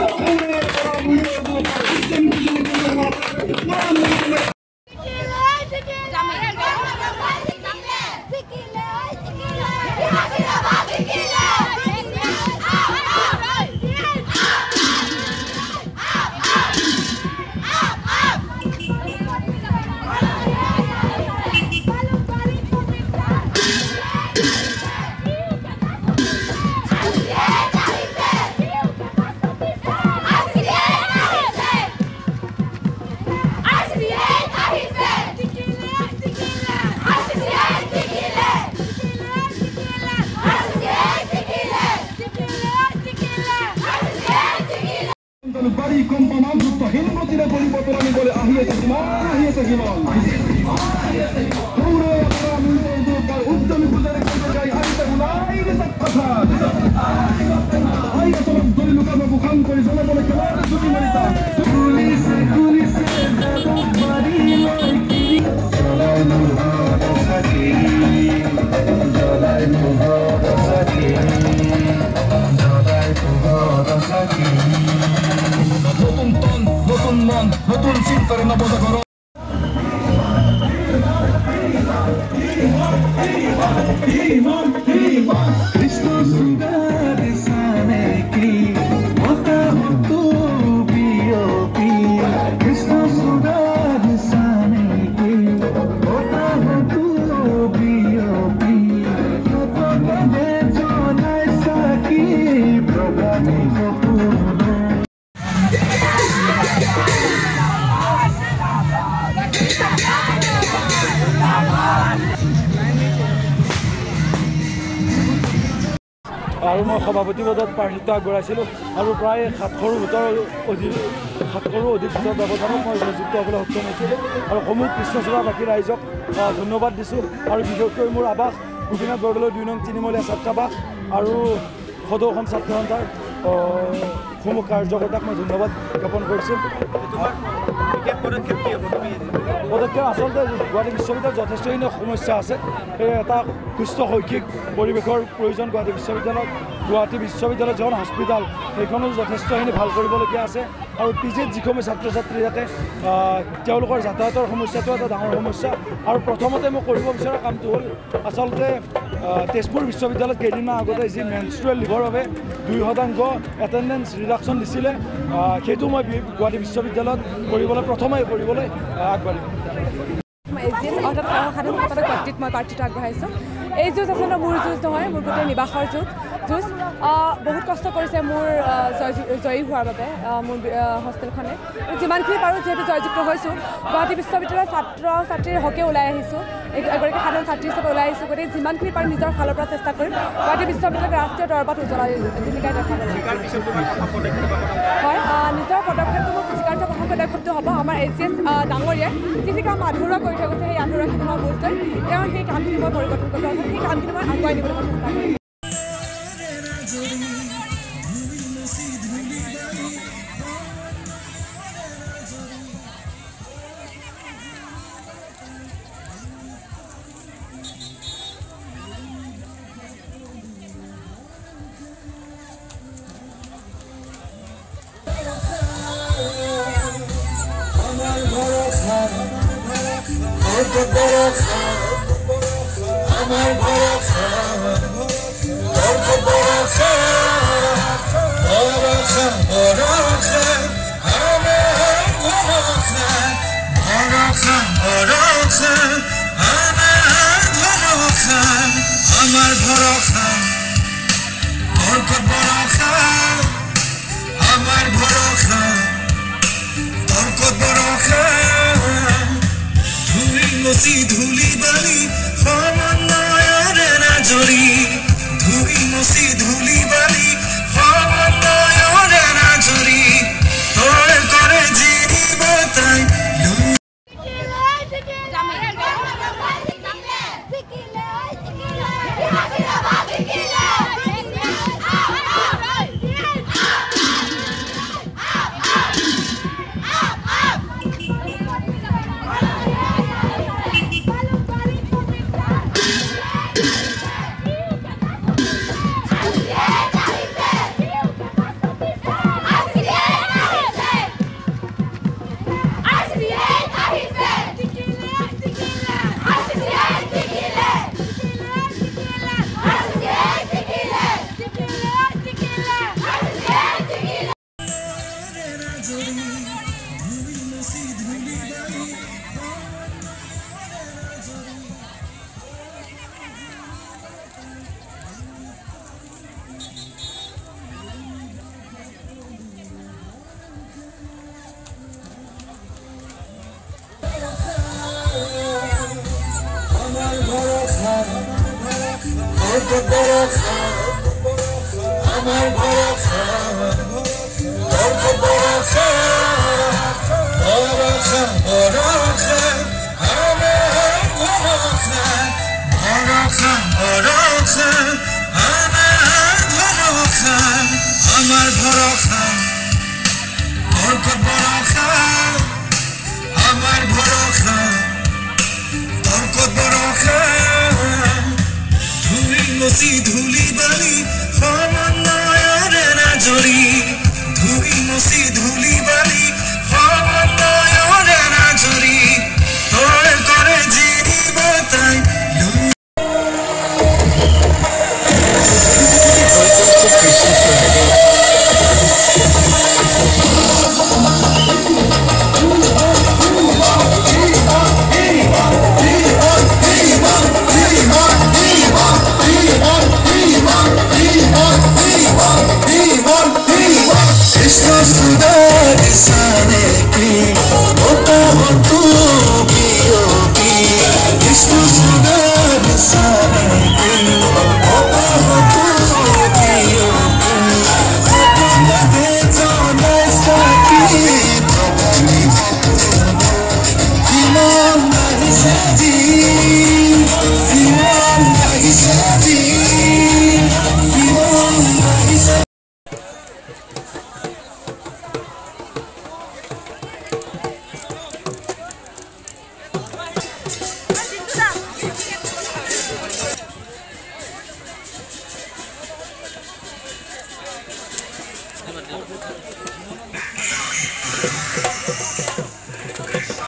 বাড়ি কম্পমান যুক্ত হিন্দুতিৰে পৰিৱৰ্তন আনিবলৈ আহি আছে কিমান উদ্যমী পূজাৰে আহিছে দলি লোকৰ বুখান কৰি জনাবলৈ কেৱল ছুটি মাৰিছা নতুন চিন্তাৰে নৱজাগৰণ আৰু মই সভাপতি পদত প্ৰাৰ্থিত্ব আগবঢ়াইছিলোঁ আৰু প্ৰায় 700ৰো অধিক ভোটৰ ব্যৱধানত মই জয়যুক্ত হ'বলৈ সক্ষম হৈছিলোঁ আৰু সমূহ কৃষ্ণচূড়া বাকী ৰাইজক ধন্যবাদ দিছোঁ আৰু বিশেষকৈ মোৰ আৱাস গোপীনাথ বৰদলৈ 2 নং তিনিমলীয়া ছাত্ৰাবাস আৰু সদৌখন ছাত্ৰ সন্থাৰ সমূহ কাৰ্যকৰ্তাক মই ধন্যবাদ জ্ঞাপন কৰিছোঁ পদক্ষেপ আচলতে গুৱাহাটী বিশ্ববিদ্যালয়ত যথেষ্টখিনি সমস্যা আছে এটা সুস্থ শৈক্ষিক পৰিৱেশৰ প্ৰয়োজন গুৱাহাটী বিশ্ববিদ্যালয় যিখন হস্পিটেল সেইখনো যথেষ্টখিনি ভাল কৰিবলগীয়া আছে আৰু পিজিত যিসমূহ ছাত্ৰ ছাত্ৰী থাকে তেওঁলোকৰ যাতায়াতৰ সমস্যাটো এটা ডাঙৰ সমস্যা আৰু প্ৰথমতে মই কৰিব বিচৰা কামটো হ'ল আচলতে তেজপুৰ বিশ্ববিদ্যালয়ত কেইদিনমান আগতে যি মেনষ্ট্ৰুৱেল লিভৰ বাবে 2% এটেণ্ডেঞ্চ ৰিডাকশ্যন দিছিলে সেইটো মই গুৱাহাটী বিশ্ববিদ্যালয়ত প্ৰথমে কৰিবলৈ আগবাঢ়িম অৰ্থাৎ সাধাৰণ সম্পাদক পদত মই প্ৰাৰ্থিত্ব আগবঢ়াইছোঁ এই যুঁজ আচলতে মোৰ যুঁজ নহয় মোৰ গোটেই নিবাসৰ যুঁজ বহুত কষ্ট কৰিছে মোৰ জয়ী হোৱাৰ বাবে মোৰ হোষ্টেলখনে যিমানখিনি পাৰোঁ যিহেতু জয়যুক্ত হৈছোঁ গুৱাহাটী বিশ্ববিদ্যালয়ৰ ছাত্ৰ ছাত্ৰীৰ হকে ওলাই আহিছোঁ এগৰাকী সাধাৰণ ছাত্ৰী হিচাপে ওলাই আহিছোঁ গতিকে যিমানখিনি পাৰোঁ নিজৰ ফালৰ পৰা চেষ্টা কৰিম গুৱাহাটী বিশ্ববিদ্যালয়ক ৰাষ্ট্ৰীয় দৰবাৰত উজ্বলাই জিলিকাই দেখাবলৈ হয় নিজৰ পদক্ষেপটো মোৰ কৃষিকাৰ্য প্ৰথম পদক্ষেপটো হ'ব আমাৰ ACS ডাঙৰীয়াই যিখিনি কাম আধৰুৱা কৰি থৈ গৈছে সেই আধৰুৱাখিনি মই বুজ লৈ তেওঁ সেই কামখিনি মই পৰিৱৰ্তন কৰিব অৰ্থাৎ সেই কামখিনি মই আগুৱাই নিবলৈ মই চেষ্টা কৰিম ধুলি বালি সমন্বয়ৰে নাজৰি ধুই মচি ধুলি বালি সমন্বয়ৰে নাজৰি তই কৰে জীৱ তাই তোর ভরসা আমার ভরসা তোর ভরসা ভরসা ভরসা আমার ভরসা ভরসা ভরসা আমার ভরসা আমার ভরসা তোর ভরসা আমার ভরসা তোর ভরসা ধুলি মসি ধুলি বালি